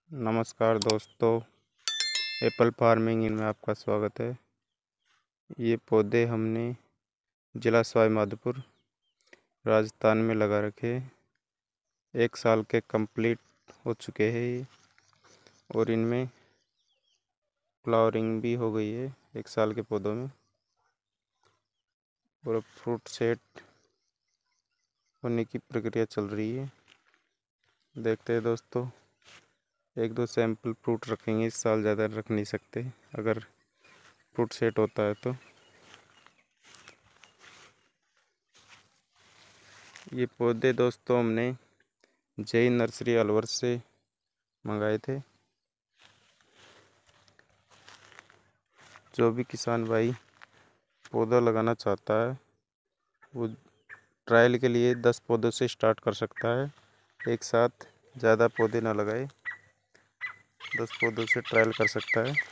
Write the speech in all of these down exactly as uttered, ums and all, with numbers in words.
नमस्कार दोस्तों, Apple farming इनमें आपका स्वागत है। ये पौधे हमने ज़िला सवाई माधोपुर राजस्थान में लगा रखे। एक साल के कंप्लीट हो चुके हैं ये, और इनमें फ्लावरिंग भी हो गई है एक साल के पौधों में, और फ्रूट सेट होने की प्रक्रिया चल रही है। देखते हैं दोस्तों, एक दो सैंपल फ्रूट रखेंगे इस साल, ज़्यादा रख नहीं सकते। अगर फ्रूट सेट होता है तो ये पौधे दोस्तों हमने जय नर्सरी अलवर से मंगाए थे। जो भी किसान भाई पौधा लगाना चाहता है वो ट्रायल के लिए दस पौधों से स्टार्ट कर सकता है। एक साथ ज़्यादा पौधे ना लगाए, दस पौधों से ट्रायल कर सकता है।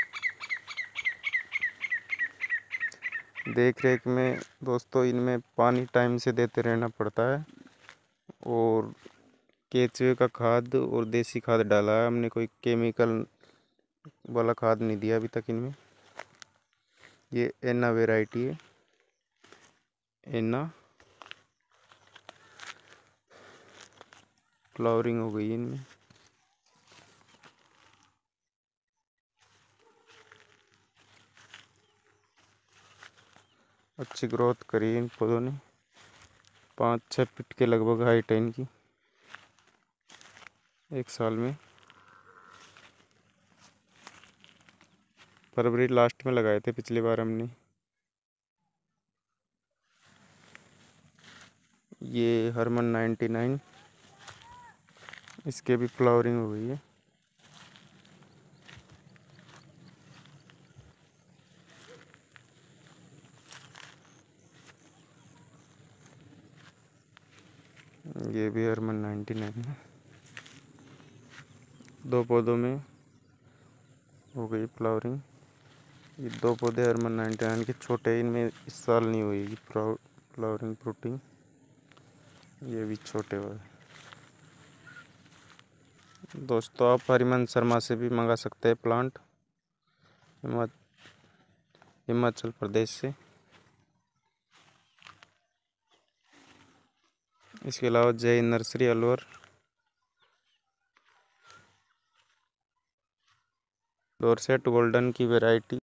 देख रेख में दोस्तों इनमें पानी टाइम से देते रहना पड़ता है, और केचुए का खाद और देसी खाद डाला है हमने, कोई केमिकल वाला खाद नहीं दिया अभी तक इनमें। ये एना वैरायटी है, एना। फ्लावरिंग हो गई इनमें। अच्छी ग्रोथ करी इन पौधों ने, पाँच छः फीट के लगभग हाइट है इनकी एक साल में। फरवरी लास्ट में लगाए थे पिछली बार हमने। ये हरमन नाइन्टी नाइन, इसके भी फ्लावरिंग हो गई है। ये भी हरमन नाइन्टी नाइन है। दो पौधों में हो गई फ्लावरिंग। ये दो पौधे हरमन नाइन्टी नाइन के छोटे, इनमें इस साल नहीं हुई फ्लावरिंग फ्रूटिंग। ये भी छोटे हुए। दोस्तों आप हरिमन शर्मा से भी मंगा सकते हैं प्लांट, हिमाचल प्रदेश से। इसके अलावा Jai nursery Alwar, Dorset golden की वैरायटी